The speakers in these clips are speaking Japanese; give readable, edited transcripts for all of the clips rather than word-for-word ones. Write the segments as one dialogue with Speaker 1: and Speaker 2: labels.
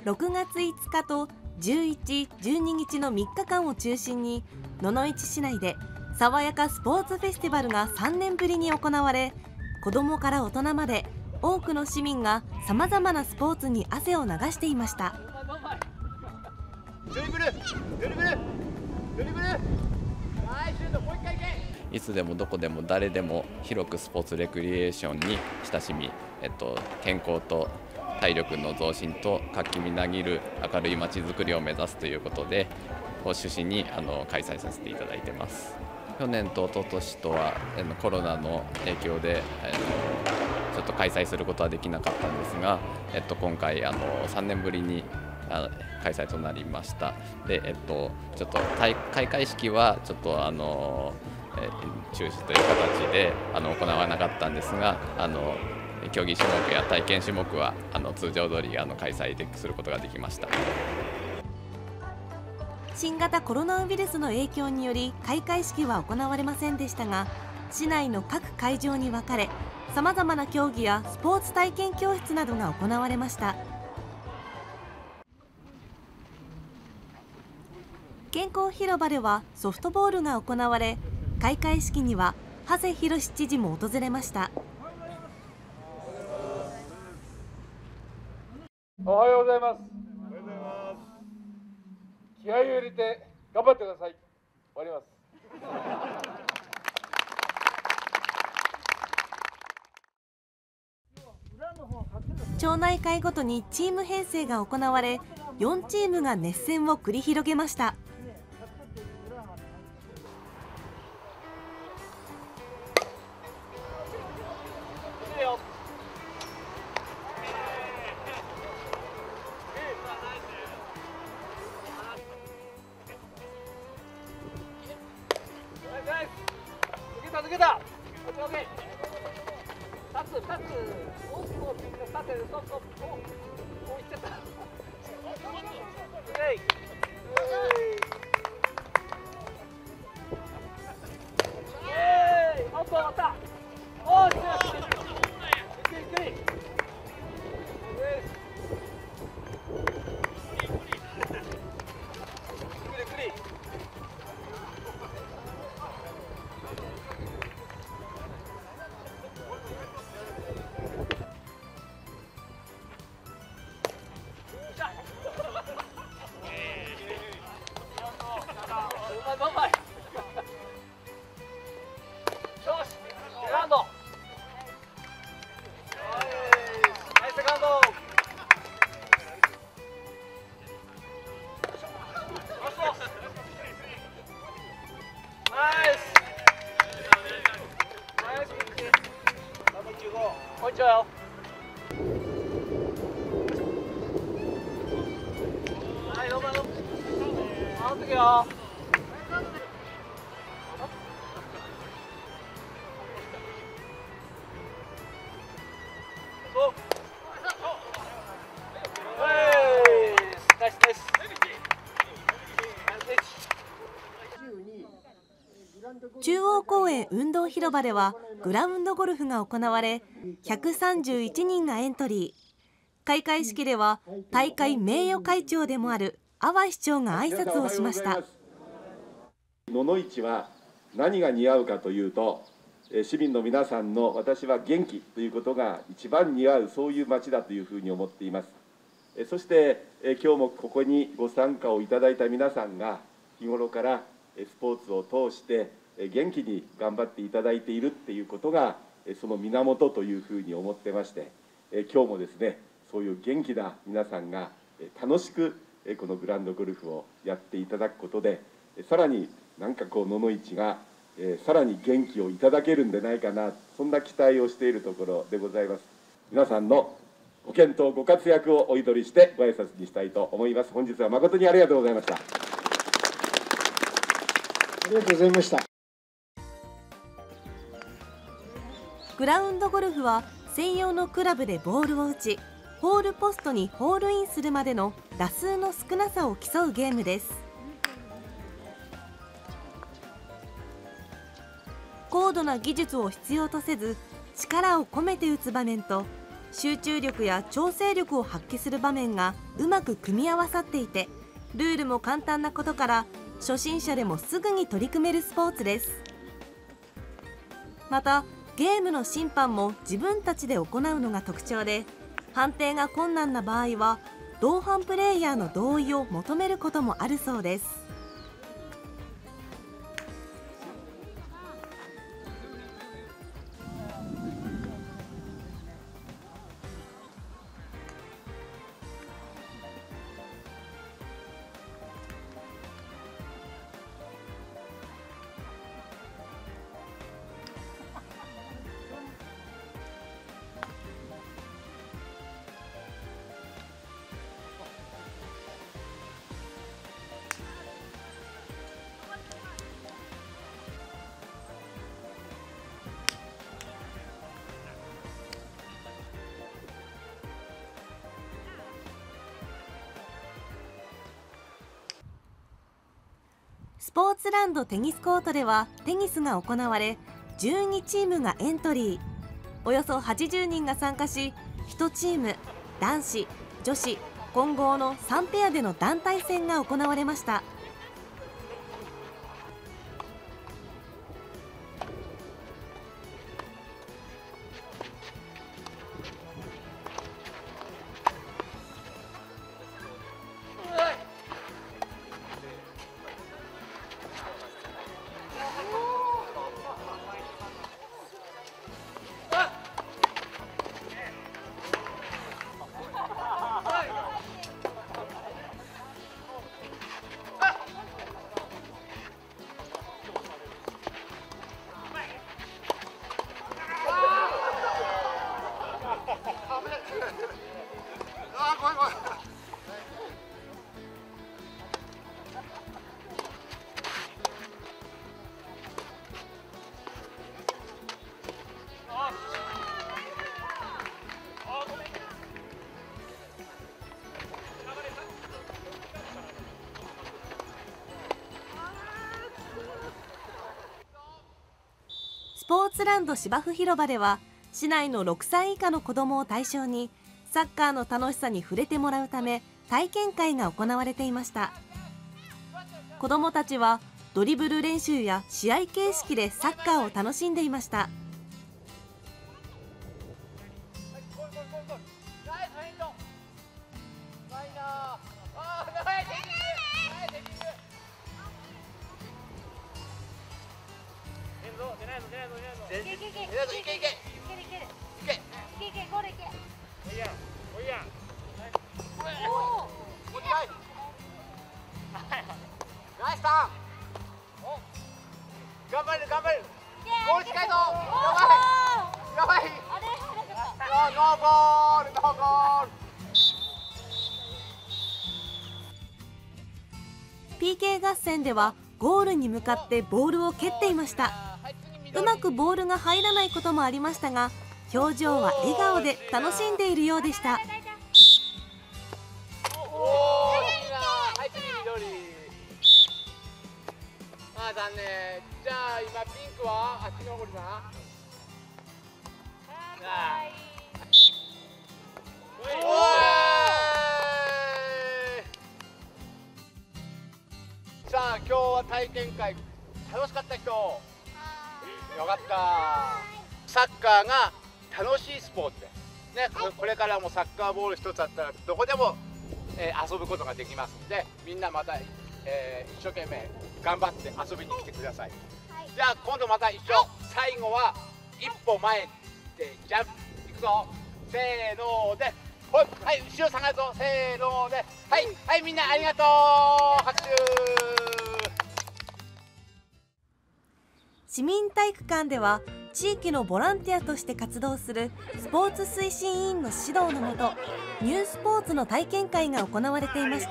Speaker 1: 6月5日と11、12日の3日間を中心に野々市市内で爽やかスポーツフェスティバルが3年ぶりに行われ、子どもから大人まで多くの市民がさまざまなスポーツに汗を流していました。
Speaker 2: いつでもどこでも誰でも広くスポーツレクリエーションに親しみ、健康と体力の増進と活気みなぎる明るいまちづくりを目指すということでを趣旨に開催させていただいてます。去年と一昨年とはコロナの影響でちょっと開催することはできなかったんですが、今回3年ぶりに開催となりました。で、ちょっと開会式はちょっと中止という形で行わなかったんですが、競技種目や体験種目は通常通り開催することができました。
Speaker 1: 新型コロナウイルスの影響により開会式は行われませんでしたが、市内の各会場に分かれ、さまざまな競技やスポーツ体験教室などが行われました。健康広場ではソフトボールが行われ、開会式には長谷博知事も訪れました。
Speaker 3: おはようございます。気合を入れて頑張ってください。終わります。
Speaker 1: 町内会ごとにチーム編成が行われ、4チームが熱戦を繰り広げました。
Speaker 3: 抜けた。2つ大きく2つそうそうおいっちゃった。アウト終わった。おーゆっくりゆっくり。こんにちはよ。はい、どうも。あの時よ。
Speaker 1: 中央公園運動広場ではグラウンドゴルフが行われ、131人がエントリー。開会式では大会名誉会長でもある阿波市長が挨拶をしました。
Speaker 4: 野々市は何が似合うかというと、市民の皆さんの私は元気ということが一番似合う、そういう町だというふうに思っています。そして今日もここにご参加をいただいた皆さんが日頃からスポーツを通して元気に頑張っていただいているっていうことがその源というふうに思ってまして、今日もですね、そういう元気な皆さんが楽しくこのグランドゴルフをやっていただくことで、さらになんかこう野々市がさらに元気をいただけるんでないかな、そんな期待をしているところでございます。皆さんのご健闘ご活躍をお祈りしてご挨拶にしたいと思います。本日は誠にありがとうございました。あ
Speaker 5: りがとうございました。
Speaker 1: グラウンドゴルフは専用のクラブでボールを打ち、ホールポストにホールインするまでの打数の少なさを競うゲームです。高度な技術を必要とせず、力を込めて打つ場面と集中力や調整力を発揮する場面がうまく組み合わさっていて、ルールも簡単なことから初心者でもすぐに取り組めるスポーツです。またゲームの審判も自分たちで行うのが特徴で、判定が困難な場合は同伴プレイヤーの同意を求めることもあるそうです。スポーツランドテニスコートではテニスが行われ、12チームがエントリー。およそ80人が参加し、1チーム男子女子混合の3ペアでの団体戦が行われました。スポーツランド芝生広場では、市内の6歳以下の子どもを対象にサッカーの楽しさに触れてもらうため体験会が行われていました。子どもたちはドリブル練習や試合形式でサッカーを楽しんでいました。
Speaker 3: 頑張る頑張る。ゴール近いぞ。やばい。ノーゴールノーゴール。
Speaker 1: PK 合戦ではゴールに向かってボールを蹴っていました。うまくボールが入らないこともありましたが、表情は笑顔で楽しんでいるようでした。
Speaker 3: 残念。じゃあ今ピンクはあっちの残りな。さあ今日は体験会楽しかった人。よかった。サッカーが楽しいスポーツですね。これからもサッカーボール一つあったらどこでも、遊ぶことができますので、みんなまた、一生懸命頑張って遊びに来てください。じゃあ今度また一緒。最後は一歩前でジャンプいくぞ。せーのでほい。はい、後ろ下がるぞ。せーのではいはい、みんなありがとう。拍手。
Speaker 1: 市民体育館では地域のボランティアとして活動するスポーツ推進委員の指導のもと、ニュースポーツの体験会が行われていました。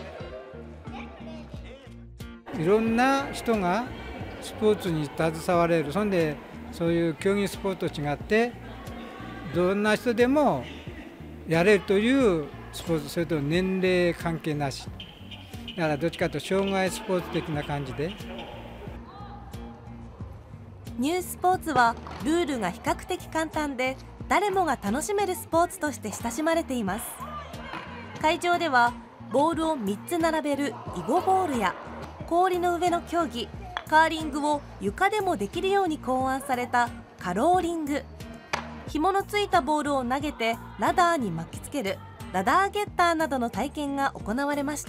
Speaker 5: いろんな人がスポーツに携われる。そんでそういう競技スポーツと違ってどんな人でもやれるというスポーツ、それと年齢関係なしだから、どっちかというと障害スポーツ的な感じで。
Speaker 1: ニュースポーツはルールが比較的簡単で、 誰もが楽しめるスポーツとして親しまれています。会場ではボールを3つ並べる囲碁ボールや氷の上の競技カーリングを床でもできるように考案されたカローリング、紐のついたボールを投げてラダーに巻きつけるラダーゲッターなどの体験が行われました。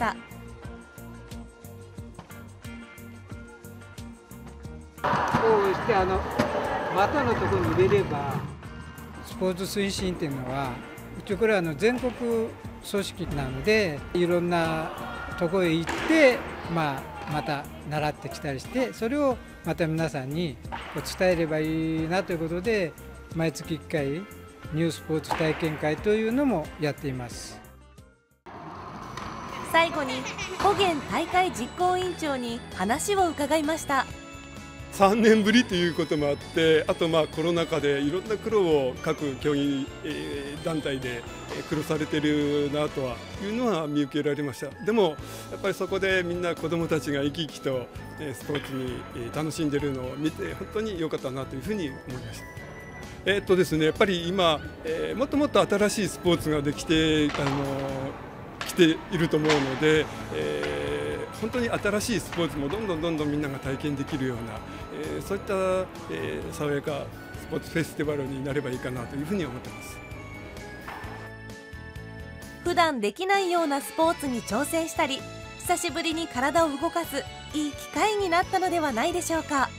Speaker 5: こうして股のところに入れれば、スポーツ推進っていうのは一応これは全国組織なので、いろんなところへ行って、また習ってきたりして、それをまた皆さんに伝えればいいなということで、毎月1回ニュースポーツ体験会というのもやっています。
Speaker 1: 最後に保源大会実行委員長に話を伺いました。
Speaker 6: 3年ぶりということもあって、あとコロナ禍でいろんな苦労を各競技団体で苦労されているなとはいうのは見受けられました。でもやっぱりそこでみんな子どもたちが生き生きとスポーツに楽しんでいるのを見て本当に良かったなというふうに思いました。ですね、やっぱり今、もっともっと新しいスポーツができてきていると思うので、本当に新しいスポーツもどんどんみんなが体験できるような、そういった、爽やかスポーツフェスティバルになればいいかなというふうに思っています。
Speaker 1: 普段できないようなスポーツに挑戦したり、久しぶりに体を動かすいい機会になったのではないでしょうか。